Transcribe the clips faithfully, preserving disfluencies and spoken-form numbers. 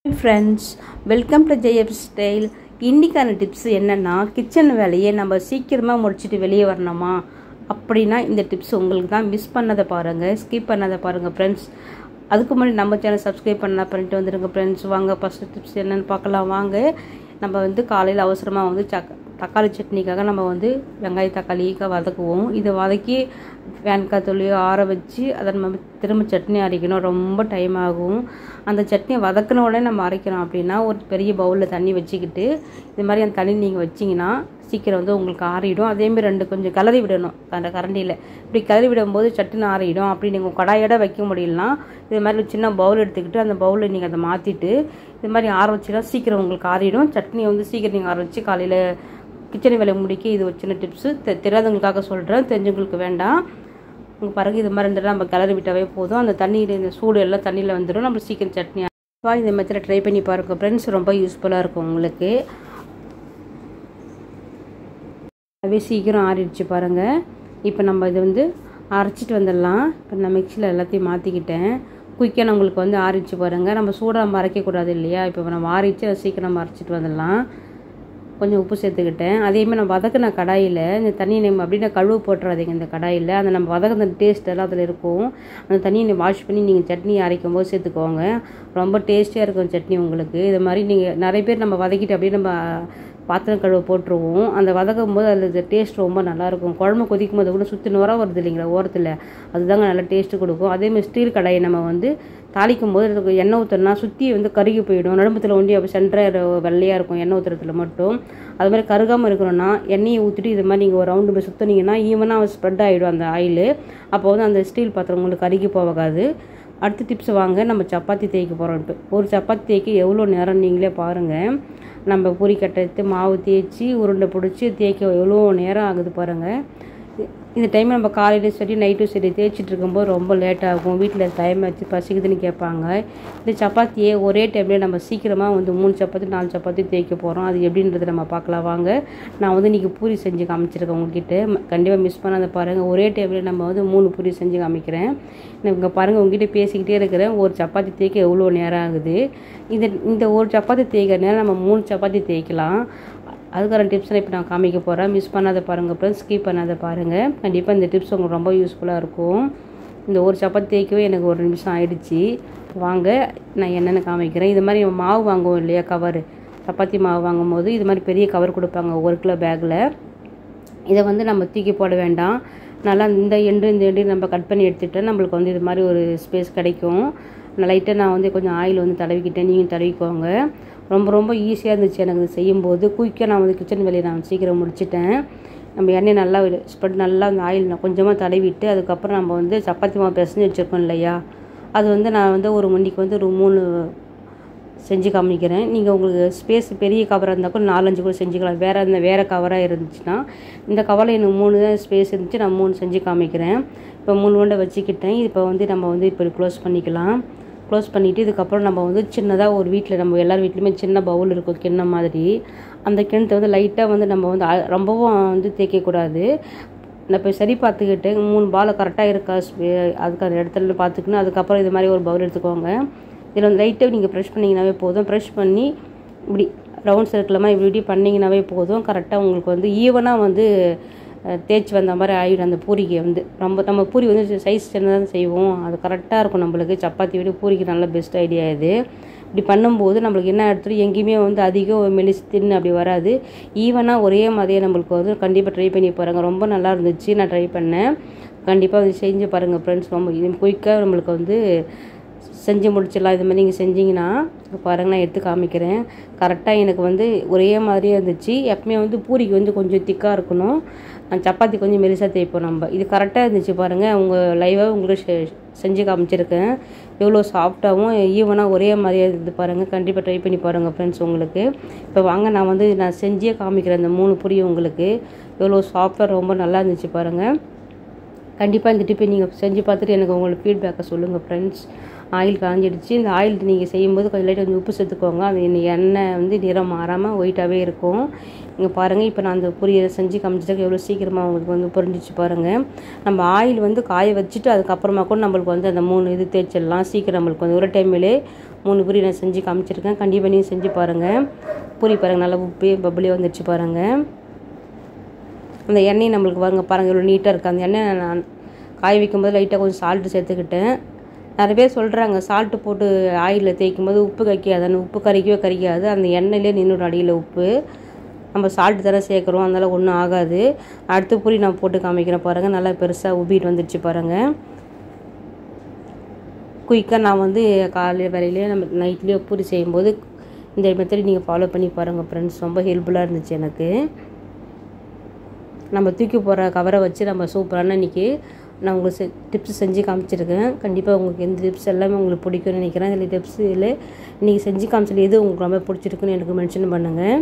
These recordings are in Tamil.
ஃப்ரெண்ட்ஸ், வெல்கம் டு ஜெயப் ஸ்டைல். இன்றைக்கான டிப்ஸ் என்னென்னா, கிச்சன் வேலையை நம்ம சீக்கிரமாக முடிச்சுட்டு வெளியே வரணுமா அப்படின்னா இந்த டிப்ஸ் உங்களுக்கு தான். மிஸ் பண்ணதை பாருங்கள், ஸ்கிப் பண்ணதை பாருங்கள் ஃப்ரெண்ட்ஸ். அதுக்கு முன்னாடி நம்ம சேனல் சப்ஸ்கிரைப் பண்ண பண்ணிட்டு வந்துடுங்க ஃப்ரெண்ட்ஸ். வாங்க ஃபஸ்ட்டு டிப்ஸ் என்னென்னு பார்க்கலாம் வாங்க. நம்ம வந்து காலையில் அவசரமாக வந்து சக் தக்காளி சட்னிக்காக நம்ம வந்து வெங்காய தக்காளிக்காக வதக்குவோம். இதை வதக்கி வேன்காய் தொழியோ ஆற வச்சு அதை நம்ம திரும்ப சட்னி அரைக்கணும். ரொம்ப டைம் ஆகும். அந்த சட்னியை வதக்கின உடனே நம்ம அரைக்கிறோம் அப்படின்னா ஒரு பெரிய பவுலில் தண்ணி வச்சுக்கிட்டு இது மாதிரி அந்த தண்ணி நீங்கள் வச்சிங்கன்னா சீக்கிரம் வந்து உங்களுக்கு ஆறிடும். அதேமாதிரி ரெண்டு கொஞ்சம் கிளறி விடணும் அந்த கரண்டியில். இப்படி கிளறி விடும்போது சட்னி ஆறிடும். அப்படி நீங்கள் கடாயோட வைக்க முடியலனா இது மாதிரி ஒரு சின்ன பவுல் எடுத்துக்கிட்டு அந்த பவுலில் நீங்கள் அதை மாற்றிட்டு இது மாதிரி ஆற வச்சுன்னா சீக்கிரம் உங்களுக்கு ஆறிடும். சட்னியை வந்து சீக்கிரம் நீங்கள் ஆற வச்சு காலையில் கிச்சன் வேலை முடிக்க இது ஒரு சின்ன டிப்ஸு. தெ தெரியாதவங்களுக்காக சொல்கிறேன், தெரிஞ்சவங்களுக்கு வேண்டாம். உங்கள் பிறகு இது மாதிரி இருந்தாலும் நம்ம கிளறி விட்டாவே போதும். அந்த தண்ணியில் இந்த சூடு எல்லாம் தண்ணியில் வந்துடும். நம்ம சீக்கிரம் சட்னி இந்த மெத்தடில் ட்ரை பண்ணி பாருங்கள் ஃப்ரெண்ட்ஸ். ரொம்ப யூஸ்ஃபுல்லாக இருக்கும் உங்களுக்கு. அதுவே சீக்கிரம் ஆறிடுச்சு பாருங்கள். இப்போ நம்ம இது வந்து அரைச்சிட்டு வந்துடலாம். இப்போ நான் மிக்சியில் எல்லாத்தையும் மாற்றிக்கிட்டேன். குயிக்காக நம்மளுக்கு வந்து ஆறிடுச்சு பாருங்கள். நம்ம சூடாக நம்ம அரைக்கக்கூடாது இல்லையா. இப்போ நம்ம ஆறிச்சு அதை சீக்கிரம் நம்ம அரைச்சிட்டு வந்துடலாம். கொஞ்சம் உப்பு சேர்த்துக்கிட்டேன். அதேமாதிரி நம்ம வதக்கின கடாயில் இந்த தண்ணியை நம்ம அப்படின்னா கழுவு போட்டுறாதீங்க. இந்த கடாயில் அந்த நம்ம வதக்கின டேஸ்ட் எல்லாம் அதில் இருக்கும். அந்த தண்ணியை வாஷ் பண்ணி நீங்கள் சட்னி அரைக்கும் போது சேர்த்துக்கோங்க. ரொம்ப டேஸ்டியாக இருக்கும் சட்னி உங்களுக்கு. இது மாதிரி நீங்கள் நிறைய பேர் நம்ம வதக்கிட்டு அப்படியே நம்ம பாத்திரம் கழுவ போட்டுருவோம். அந்த வதக்கும் போது அதில் டேஸ்ட் ரொம்ப நல்லாயிருக்கும். குழம்பு கொதிக்கும் போது கூட சுற்றி நுர வருது இல்லைங்களா ஓரத்தில், அதுதாங்க நல்லா டேஸ்ட்டு கொடுக்கும். அதேமாதிரி ஸ்டீல் கடாயை நம்ம வந்து தாளிக்கும் போது எண்ணெய் ஊற்றினா சுற்றி வந்து கருகி போயிடும். நடும்பத்தில் ஒண்டி அப்போ சென்டர் வெள்ளையாக இருக்கும் எண்ணெய் ஊற்றுறதுல மட்டும். அது மாதிரி கருகாமல் இருக்கணும்னா எண்ணெயை ஊற்றிட்டு இது மாதிரி நீங்கள் ஒரு ரவுண்டு போய் சுற்றினீங்கன்னா ஈவனாக ஸ்ப்ரெட் ஆகிடும் அந்த ஆயில். அப்போ வந்து அந்த ஸ்டீல் பாத்திரம் உங்களுக்கு கருகி போகாது. அடுத்த டிப்ஸ் வாங்க. நம்ம சப்பாத்தி தேய்க்க போகிறோம். இப்போ ஒரு சப்பாத்தி தேய்க்க எவ்வளோ நேரம் நீங்களே பாருங்கள். நம்ம பூரி கட்டை எடுத்து மாவு தேய்ச்சி உருண்டை பிடிச்சி தேய்க்க எவ்வளோ நேரம் ஆகுது பாருங்கள். இந்த டைம் நம்ம காலையிலும் சரி நைட்டும் சரி தேய்ச்சிட்டு இருக்கும்போது ரொம்ப லேட் ஆகும். வீட்டில் டைம் வச்சு பசிக்குதுன்னு கேட்பாங்க. இந்த சப்பாத்தியே ஒரே டைம்லேயே நம்ம சீக்கிரமாக வந்து மூணு சப்பாத்தி நாலு சப்பாத்தி தேய்க்க போகிறோம். அது எப்படின்றது நம்ம பார்க்கலாம் வாங்க. நான் வந்து இன்றைக்கி பூரி செஞ்சு காமிச்சிருக்கேன் உங்ககிட்ட. கண்டிப்பாக மிஸ் பண்ணாத பாருங்கள். ஒரே டைம்லேயே நம்ம வந்து மூணு பூரி செஞ்சு காமிக்கிறேன். இங்கே பாருங்கள், உங்ககிட்ட பேசிக்கிட்டே இருக்கிறேன். ஒரு சப்பாத்தி தேய்க்க எவ்வளோ நேரம் ஆகுது. இந்த இந்த ஒரு சப்பாத்தி தேய்க்கிற நேரம் நம்ம மூணு சப்பாத்தி தேய்க்கலாம். அதுக்கான டிப்ஸை இப்போ நான் காமிக்க போகிறேன். மிஸ் பண்ணாத பாருங்கள் அப்புறம் ஸ்கிப் பண்ணாத பாருங்கள். கண்டிப்பாக இந்த டிப்ஸ் உங்களுக்கு ரொம்ப யூஸ்ஃபுல்லாக இருக்கும். இந்த ஒரு சப்பாத்தி தேய்க்கவே எனக்கு ஒரு நிமிஷம் ஆயிடுச்சு. வாங்க நான் என்னென்னு காமிக்கிறேன். இது மாதிரி மாவு வாங்குவோம் இல்லையா, கவர் சப்பாத்தி மாவு வாங்கும் போது இது மாதிரி பெரிய கவர் கொடுப்பாங்க ஒரு கிலோ பேக்கில். இதை வந்து நம்ம தூக்கி போட வேண்டாம். நல்லா இந்த எண்டு இந்த எண்டு நம்ம கட் பண்ணி எடுத்துகிட்டா நம்மளுக்கு வந்து இது மாதிரி ஒரு ஸ்பேஸ் கிடைக்கும். லைட்டாக நான் வந்து கொஞ்சம் ஆயில் வந்து தடவிக்கிட்டேன், நீங்கள் தடவிக்கோங்க. ரொம்ப ரொம்ப ஈஸியாக இருந்துச்சு எனக்கு இது செய்யும்போது. குயிக்காக நான் வந்து கிச்சன் வேலையை நான் சீக்கிரம் முடிச்சிட்டேன். நம்ம எண்ணெய் நல்லா ஸ்ப்ரெட் நல்லா அந்த ஆயில் நான் கொஞ்சமாக தடவிட்டு அதுக்கப்புறம் நம்ம வந்து சப்பாத்தி மாவு பிசைஞ்சு வச்சுருக்கோம் இல்லையா, அது வந்து நான் வந்து ஒரு மணிக்கு வந்து ஒரு மூணு செஞ்சு காமிக்கிறேன். நீங்கள் உங்களுக்கு ஸ்பேஸ் பெரிய கவராக இருந்தால் கூட நாலஞ்சு கூட செஞ்சுக்கலாம். வேறு இந்த வேறு கவராக இருந்துச்சுன்னா இந்த கவரில் எனக்கு மூணு தான் ஸ்பேஸ் இருந்துச்சு, நான் மூணு செஞ்சு காமிக்கிறேன். இப்போ மூணு உருண்டை வச்சுக்கிட்டேன். இப்போ வந்து நம்ம வந்து இப்போ க்ளோஸ் பண்ணிக்கலாம். க்ளோஸ் பண்ணிவிட்டு இதுக்கப்புறம் நம்ம வந்து சின்னதாக ஒரு வீட்டில் நம்ம எல்லார் வீட்லேயுமே சின்ன பவுல் இருக்கும் கிண்ணம் மாதிரி. அந்த கிண்ணத்தை வந்து லைட்டாக வந்து நம்ம வந்து ரொம்பவும் வந்து தேய்க்கக்கூடாது. நான் இப்போ சரி பார்த்துக்கிட்டு மூணு பால் கரெக்டாக இருக்கா அதுக்கான இடத்துல பார்த்துக்கணும். அதுக்கப்புறம் இது மாதிரி ஒரு பவுல் எடுத்துக்கோங்க. இதில் வந்து லைட்டாக நீங்கள் ப்ரெஷ் பண்ணிங்கனாவே போதும். ப்ரெஷ் பண்ணி இப்படி ரவுண்ட் சர்க்கிளமாக இப்படி இப்படி பண்ணிங்கனாவே போதும். கரெக்டாக உங்களுக்கு வந்து ஈவனாக வந்து தேய்ச்சி வந்த மாதிரி ஆகிடும். அந்த பூரிக்கு வந்து ரொம்ப நம்ம பூரி வந்து சைஸ் சின்னதாக தான் செய்வோம். அது கரெக்டாக இருக்கும் நம்மளுக்கு. சப்பாத்தி விட பூரிக்கு நல்ல பெஸ்ட் ஐடியா இது. இப்படி பண்ணும்போது நம்மளுக்கு என்ன எடுத்துகிட்டு எங்கேயுமே வந்து அதிகம் மெலிசு தின்னு அப்படி வராது. ஈவனாக ஒரே மாதிரியே நம்மளுக்கு வந்து கண்டிப்பாக ட்ரை பண்ணி பாருங்கள். ரொம்ப நல்லா இருந்துச்சு, நான் ட்ரை பண்ணேன். கண்டிப்பாக வந்து செஞ்சு பாருங்கள் ஃப்ரெண்ட்ஸ். ரொம்ப இது குயிக்காக நம்மளுக்கு வந்து செஞ்சு முடிச்சிடலாம். இது மாதிரி நீங்கள் செஞ்சிங்கன்னா பாருங்கள், நான் எடுத்து காமிக்கிறேன். கரெக்டாக எனக்கு வந்து ஒரே மாதிரியே இருந்துச்சு. எப்பவுமே வந்து பூரிக்கு வந்து கொஞ்சம் திக்காக இருக்கணும், சப்பாத்தி கொஞ்சம் மெலிசாக தேய்ப்போம் நம்ம. இது கரெக்டாக இருந்துச்சு பாருங்கள். அவங்க லைவாக உங்களுக்கு செஞ்சு காமிச்சிருக்கேன். எவ்வளோ சாஃப்டாகவும் ஈவனாக ஒரே மாதிரியே இருந்து பாருங்கள். கண்டிப்பாக ட்ரை பண்ணி பாருங்கள் ஃப்ரெண்ட்ஸ் உங்களுக்கு. இப்போ வாங்க நான் வந்து நான் செஞ்சே காமிக்கிறேன். இந்த மூணு பூரியும் உங்களுக்கு எவ்வளோ சாஃப்டாக ரொம்ப நல்லா இருந்துச்சு பாருங்கள். கண்டிப்பாக இந்த டிப்பை நீங்கள் செஞ்சு பார்த்துட்டு எனக்கு உங்களோட ஃபீட்பேக்கை சொல்லுங்கள் ஃப்ரெண்ட்ஸ். ஆயில் காஞ்சிடுச்சு. இந்த ஆயில் நீங்கள் செய்யும்போது கொஞ்சம் லைட்டாக கொஞ்சம் உப்பு சேர்த்துக்கோங்க. அது எண்ணெய் வந்து நிறம் மாறாமல் ஒயிட்டாகவே இருக்கும். இங்கே பாருங்கள், இப்போ நான் அந்த பொரியலை செஞ்சு காமிச்சிட்டு எவ்வளோ சீக்கிரமாக உங்களுக்கு வந்து பொரிஞ்சிச்சு பாருங்கள். நம்ம ஆயில் வந்து காய வச்சுட்டு அதுக்கப்புறமா கூட நம்மளுக்கு வந்து அந்த மூணு இது தேய்ச்சிடலாம். சீக்கிரம் நம்மளுக்கு வந்து ஒரு டைமிலே மூணு பூரி நான் செஞ்சு காமிச்சிருக்கேன். கண்டிப்பாக நீங்கள் செஞ்சு பாருங்கள். பூரி பாருங்கள் நல்லா உப்பே பப்புளே வந்துடுச்சு பாருங்கள். அந்த எண்ணெய் நம்மளுக்கு வாங்க பாருங்கள் இவ்வளோ நீட்டாக இருக்குது. அந்த எண்ணெய் நான் காய வைக்கும்போது லைட்டாக கொஞ்சம் சால்ட்டு சேர்த்துக்கிட்டேன். நிறைய பேர் சொல்கிறாங்க சால்ட்டு போட்டு ஆயிலில் தேய்க்கும் போது உப்பு கறிக்காது. அந்த உப்பு கறிக்கவே கறிக்காது. அந்த எண்ணெயிலே நின்றுடும் அடியில் உப்பு. நம்ம சால்ட்டு தானே சேர்க்குறோம், அதனால் ஒன்றும் ஆகாது. அடுத்து பூரி நான் போட்டு காமிக்கிறேன் பாருங்கள். நல்லா பெருசாக உப்பிட்டு வந்துடுச்சு பாருங்கள். குயிக்காக நான் வந்து காலையில் வேலையிலேயே நம்ம நைட்லேயே பூரி செய்யும்போது இந்த மெத்தட் நீங்கள் ஃபாலோ பண்ணி பாருங்கள் ஃப்ரெண்ட்ஸ். ரொம்ப ஹெல்ப்ஃபுல்லாக இருந்துச்சு எனக்கு. நம்ம தூக்கி போகிற கவரை வச்சு நம்ம சூப்பரான இன்றைக்கி நான் உங்களுக்கு செ டிப்ஸ் செஞ்சு காமிச்சிருக்கேன். கண்டிப்பாக உங்களுக்கு இந்த டிப்ஸ் எல்லாமே உங்களுக்கு பிடிக்கும்னு நினைக்கிறேன். இதில் டிப்ஸ் இதில் இன்றைக்கி செஞ்சு காமிச்சது எது உங்களுக்கு ரொம்ப பிடிச்சிருக்குன்னு எனக்கு மென்ஷன் பண்ணுங்கள்.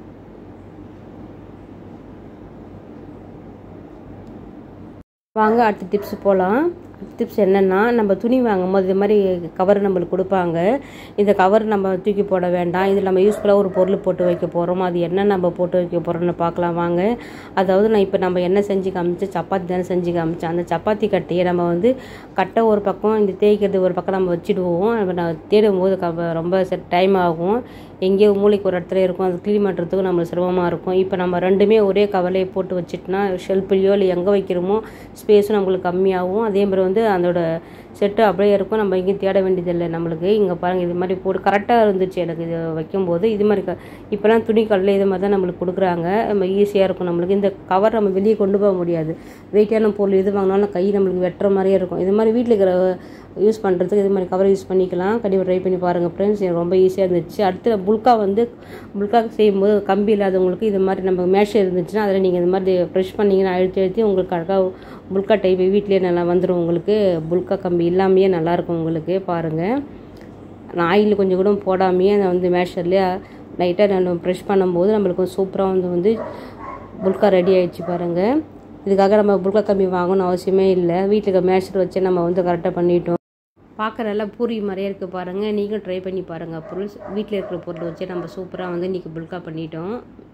வாங்க அடுத்த டிப்ஸ் போகலாம். டிப்ஸ் என்னென்னா, நம்ம துணி வாங்கும் போது இது மாதிரி கவர் நம்மளுக்கு கொடுப்பாங்க. இந்த கவர் நம்ம தூக்கி போட வேண்டாம். இதில் நம்ம யூஸ்ஃபுல்லாக ஒரு பொருள் போட்டு வைக்க போகிறோம். அது என்ன நம்ம போட்டு வைக்க போகிறோம்னு பார்க்கலாம் வாங்க. அதாவது நான் இப்போ நம்ம என்ன செஞ்சு காமிச்சேன், சப்பாத்தி தானே செஞ்சு காமிச்சேன். அந்த சப்பாத்தி கட்டையை நம்ம வந்து கட்டை ஒரு பக்கம், இந்த தேய்க்கிறது ஒரு பக்கம் நம்ம வச்சுடுவோம். நம்ம நான் தேடும் போது க ரொம்ப டைம் ஆகும். எங்கேயோ மூளைக்கு ஒரு இடத்துல இருக்கும், அது க்ளீன் பண்ணுறதுக்கும் நம்மளுக்கு சிரமமாக இருக்கும். இப்போ நம்ம ரெண்டுமே ஒரே கவலையை போட்டு வச்சுட்டுனா ஷெல்ஃப்லையோ இல்லை எங்கே வைக்கிறோமோ ஸ்பேஸும் நம்மளுக்கு கம்மியாகும். அதே மாதிரி வந்து அதோட செட்டு அப்படியே இருக்கும். நம்ம எங்கேயும் தேட வேண்டியதில்லை நம்மளுக்கு. இங்கே பாருங்கள் இது மாதிரி போட்டு கரெக்டாக இருந்துச்சு எனக்கு இது வைக்கும்போது. இது மாதிரி க இப்போலாம் துணி கல்லில் இது மாதிரி தான் நம்மளுக்கு கொடுக்குறாங்க. நம்ம ஈஸியாக இருக்கும் நம்மளுக்கு. இந்த கவர் நம்ம வெளியே கொண்டு போக முடியாது. வெயிட்டான பொருள் எது வாங்கினாலும் கை நம்மளுக்கு வெட்டுற மாதிரியே இருக்கும். இது மாதிரி வீட்டில் இருக்கிற யூஸ் பண்ணுறதுக்கு இது மாதிரி கவர் யூஸ் பண்ணிக்கலாம். கண்டிப்பாக ட்ரை பண்ணி பாருங்கள் ஃப்ரெண்ட்ஸ். எனக்கு ரொம்ப ஈஸியாக இருந்துச்சு. அடுத்து புல்கா வந்து புல்கா செய்யும்போது கம்பி இல்லாதவங்களுக்கு இது மாதிரி நம்ம மேஷ் இருந்துச்சுன்னா அதில் நீங்கள் இது மாதிரி ப்ரெஷ் பண்ணிங்கன்னா அழுத்தி அழுத்தி உங்களுக்கு அழகாக புல்கா டைப் வீட்லேயே நல்லா வந்துடும் உங்களுக்கு. புல்கா கம்பி இல்லாமையே நல்லாயிருக்கும் உங்களுக்கு. பாருங்கள் நான் ஆயில் கொஞ்சம் கூட போடாமையே அதை வந்து மேஷர்லேயே லைட்டாக நம்ம ப்ரெஷ் பண்ணும்போது நம்மளுக்கு சூப்பராக வந்து வந்து புல்கா ரெடி ஆகிடுச்சு பாருங்கள். இதுக்காக நம்ம புல்கா கம்பி வாங்கணும்னு அவசியமே இல்லை. வீட்டில் இருக்க மேஷர் வச்சு நம்ம வந்து கரெக்டாக பண்ணிட்டோம். பார்க்க நல்லா பூரி மாதிரியே இருக்குது பாருங்கள். நீங்களும் ட்ரை பண்ணி பாருங்கள். பொருள் வீட்டில் இருக்கிற பொருள் வச்சு நம்ம சூப்பராக வந்து இன்றைக்கி புல்கா பண்ணிட்டோம்.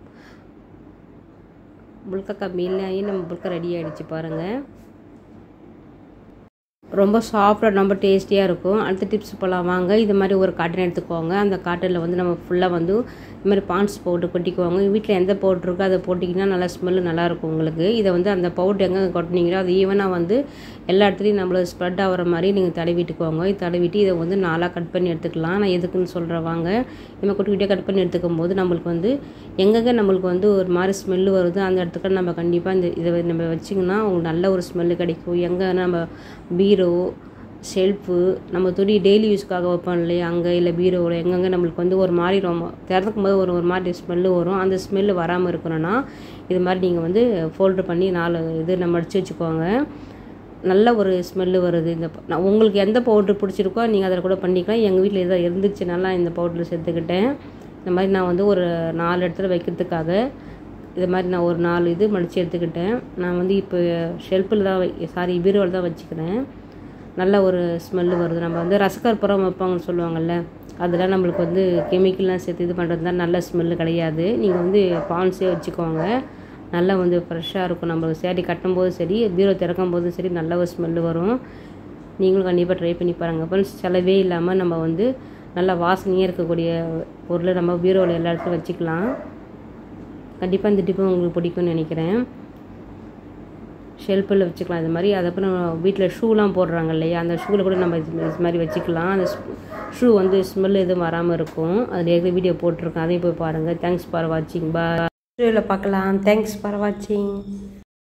புல்கா கம்பி இல்லையே நம்ம புல்கா ரெடி ஆகிடுச்சு பாருங்கள். ரொம்ப சாஃப்டாக ரொம்ப டேஸ்டியாக இருக்கும். அடுத்த டிப்ஸ் போகலாம் வாங்க. இது மாதிரி ஒரு காட்டன் எடுத்துக்கோங்க. அந்த காட்டனில் வந்து நம்ம ஃபுல்லாக வந்து இது மாதிரி பான்ஸ் பவுடர் கொட்டிக்குவாங்க. வீட்டில் எந்த பவுட்ரு இருக்கோ அதை போட்டிங்கன்னா நல்லா ஸ்மெல்லு நல்லாயிருக்கும் உங்களுக்கு. இதை வந்து அந்த பவுட்ரு எங்கே கொட்டினீங்களோ அது ஈவனாக வந்து எல்லா இடத்துலையும் நம்மளுக்கு ஸ்ப்ரெட் ஆகிற மாதிரி நீங்கள் தடவிட்டுக்கோங்க. இது தடவிட்டு இதை வந்து நாளாக கட் பண்ணி எடுத்துக்கலாம். நான் எதுக்குன்னு சொல்கிறேன் வாங்க. நம்ம குட்டிக்கிட்டே கட் பண்ணி எடுத்துக்கும் போது நம்மளுக்கு வந்து எங்கெங்கே நம்மளுக்கு வந்து ஒரு மாதிரி ஸ்மெல்லு வருது அந்த இடத்துக்கு நம்ம கண்டிப்பாக இந்த இதை நம்ம வச்சிங்கன்னா உங்களுக்கு நல்ல ஒரு ஸ்மெல்லு கிடைக்கும். எங்கே நம்ம பீரோ ஷெல்ஃபு நம்ம துணி டெய்லி யூஸ்க்காக வைப்போம் இல்லையா, அங்கே இல்லை பீரோவில் எங்கெங்கே நம்மளுக்கு வந்து ஒரு மாதிரி ரொம்ப திறக்கும் போது ஒரு ஒரு மாதிரி ஸ்மெல்லு வரும். அந்த ஸ்மெல்லு வராமல் இருக்கணும்னா இது மாதிரி நீங்கள் வந்து ஃபோல்டர் பண்ணி நாலு இது நம்ம அடித்து வச்சுக்கோங்க. நல்ல ஒரு ஸ்மெல்லு வருது. இந்த நான் உங்களுக்கு எந்த பவுட்ரு பிடிச்சிருக்கோ நீங்கள் அதில் கூட பண்ணிக்கலாம். எங்கள் வீட்டில் எதாவது இருந்துச்சுனால இந்த பவுட்ரு சேர்த்துக்கிட்டேன். இந்த மாதிரி நான் வந்து ஒரு நாலு இடத்துல வைக்கிறதுக்காக இது மாதிரி நான் ஒரு நாலு இது மடித்து எடுத்துக்கிட்டேன். நான் வந்து இப்போ ஷெல்ஃபில் தான் வை சாரி பீரோவில் தான் வச்சுக்கிறேன். நல்ல ஒரு ஸ்மெல்லு வருது. நம்ம வந்து ரசக்கற்பூரம் வைப்பாங்கன்னு சொல்லுவாங்கள்ல, அதெல்லாம் நம்மளுக்கு வந்து கெமிக்கல்லாம் சேர்த்து இது பண்ணுறது தான் நல்ல ஸ்மெல்லு கிடையாது. நீங்கள் வந்து பான்ஸே வச்சுக்கோங்க. நல்லா வந்து ஃப்ரெஷ்ஷாக இருக்கும். நம்மளுக்கு சேரீ கட்டும்போது சரி பீரோ திறக்கும் போதும் சரி நல்ல ஒரு ஸ்மெல்லு வரும். நீங்களும் கண்டிப்பாக ட்ரை பண்ணி பாருங்கள் ஃப்ரெண்ட்ஸ். செலவே இல்லாமல் நம்ம வந்து நல்லா வாசனையாக இருக்கக்கூடிய பொருளை நம்ம பீரோவில் எல்லா இடத்துலையும் வச்சுக்கலாம். கண்டிப்பாக இந்த டிப்பு உங்களுக்கு பிடிக்கும்னு நினைக்கிறேன். ஷெல்ஃபில் வச்சுக்கலாம் இது மாதிரி. அதுக்கப்புறம் வீட்டில் ஷூலாம் போடுறாங்க இல்லையா, அந்த ஷூவில் கூட நம்ம இது மாதிரி வச்சுக்கலாம். அந்த ஷூ வந்து ஸ்மெல் எதுவும் வராமல் இருக்கும். அதில் ஏற்கனவே வீடியோ போட்டிருக்கேன், அதையும் போய் பாருங்கள். தேங்க்ஸ் ஃபார் வாட்சிங். பாய். வீடியோவில் பார்க்கலாம். தேங்க்ஸ் ஃபார் வாட்சிங்.